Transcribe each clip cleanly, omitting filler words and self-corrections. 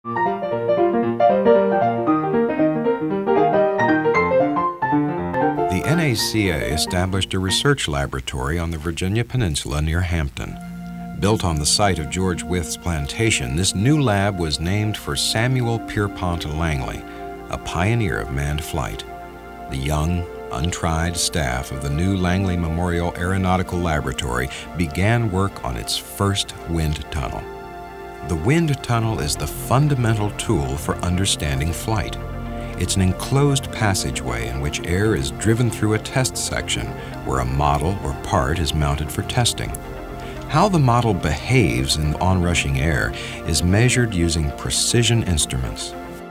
The NACA established a research laboratory on the Virginia Peninsula near Hampton. Built on the site of George Wythe's plantation, this new lab was named for Samuel Pierpont Langley, a pioneer of manned flight. The young, untried staff of the new Langley Memorial Aeronautical Laboratory began work on its first wind tunnel. The wind tunnel is the fundamental tool for understanding flight. It's an enclosed passageway in which air is driven through a test section where a model or part is mounted for testing. How the model behaves in onrushing air is measured using precision instruments.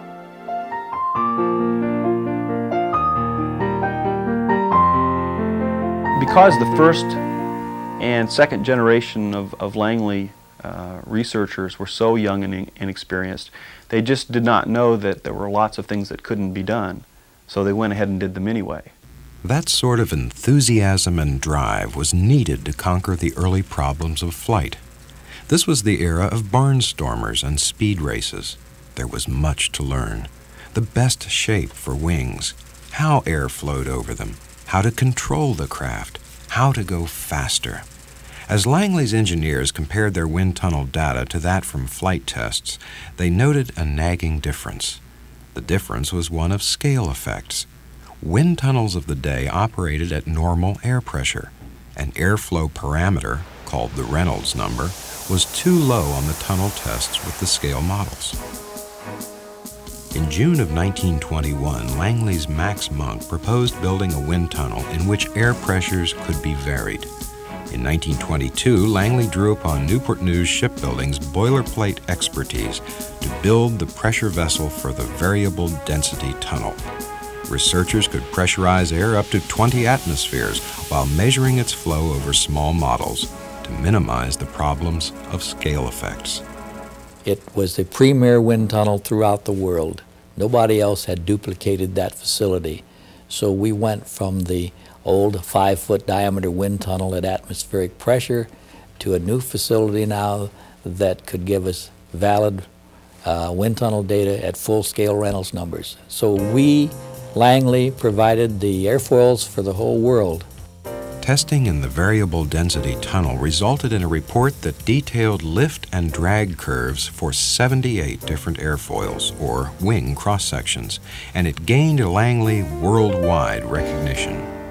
Because the first and second generation of Langley researchers were so young and inexperienced, they just did not know that there were lots of things that couldn't be done, so they went ahead and did them anyway. That sort of enthusiasm and drive was needed to conquer the early problems of flight. This was the era of barnstormers and speed races. There was much to learn. The best shape for wings, how air flowed over them, how to control the craft, how to go faster. As Langley's engineers compared their wind tunnel data to that from flight tests, they noted a nagging difference. The difference was one of scale effects. Wind tunnels of the day operated at normal air pressure. An airflow parameter, called the Reynolds number, was too low on the tunnel tests with the scale models. In June of 1921, Langley's Max Monk proposed building a wind tunnel in which air pressures could be varied. In 1922, Langley drew upon Newport News Shipbuilding's boilerplate expertise to build the pressure vessel for the variable density tunnel. Researchers could pressurize air up to 20 atmospheres while measuring its flow over small models to minimize the problems of scale effects. It was the premier wind tunnel throughout the world. Nobody else had duplicated that facility. So we went from the old 5-foot diameter wind tunnel at atmospheric pressure to a new facility now that could give us valid wind tunnel data at full-scale Reynolds numbers. So we, Langley, provided the airfoils for the whole world. Testing in the variable density tunnel resulted in a report that detailed lift and drag curves for 78 different airfoils, or wing cross-sections, and it gained Langley worldwide recognition.